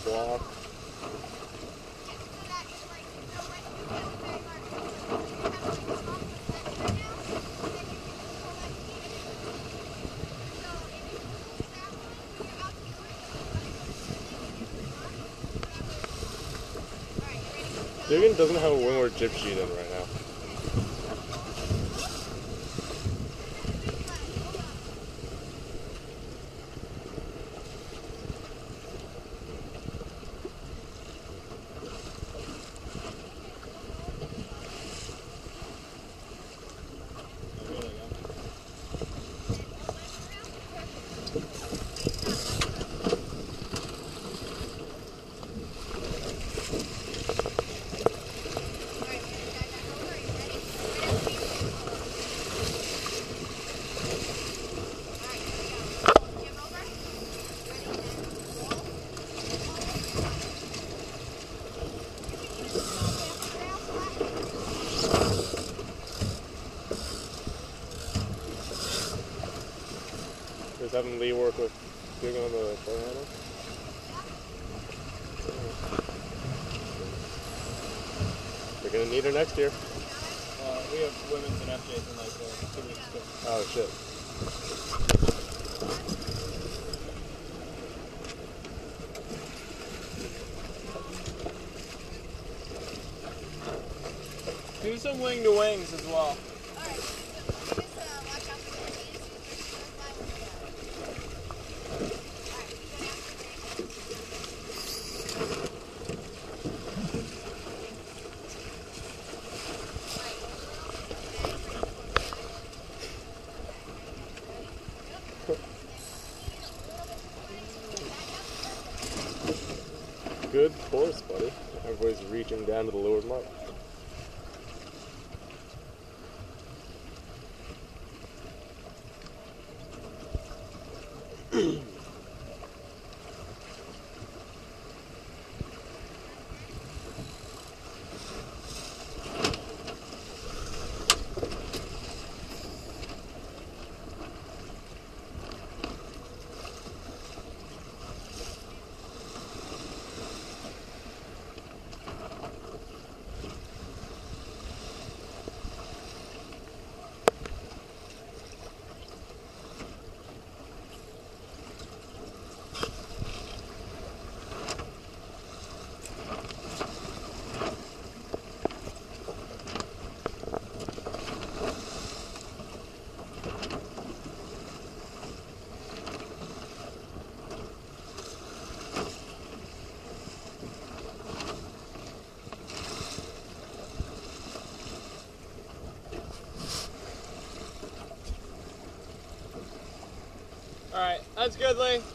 block. Dugan doesn't have a windward jib sheet in right now. Just having Lee work with Dugan on the front handle. We're gonna need her next year. We have women's and FJs in like 2 weeks ago. Oh shit. Do some wing to wings as well. Good course, buddy. Everybody's reaching down to the leeward mark. Alright, that's good, Lee.